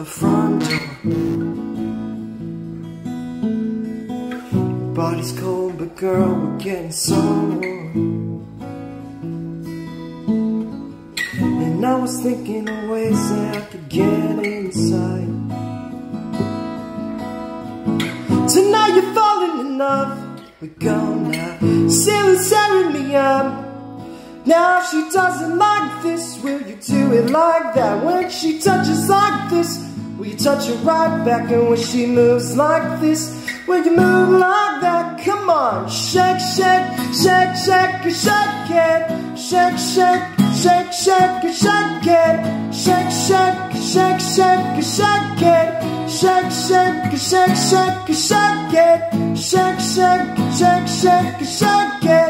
the front door. Body's cold, but girl, we're getting so warm. And I was thinking of ways that I could get inside. Tonight you're falling in love. We go now, ceiling's tearing me up. Now if she doesn't like this, will you do it like that? When she touches like this, will you touch her right back? And when she moves like this, will you move like that? Come on, shake, shake, shake, shake, shake it. Shake, shake, shake, shake, shake it. Shake, shake, shake, shake, shake it. Shake, shake, shake, shake, shake it. Shake, shake, shake, shake, shake it.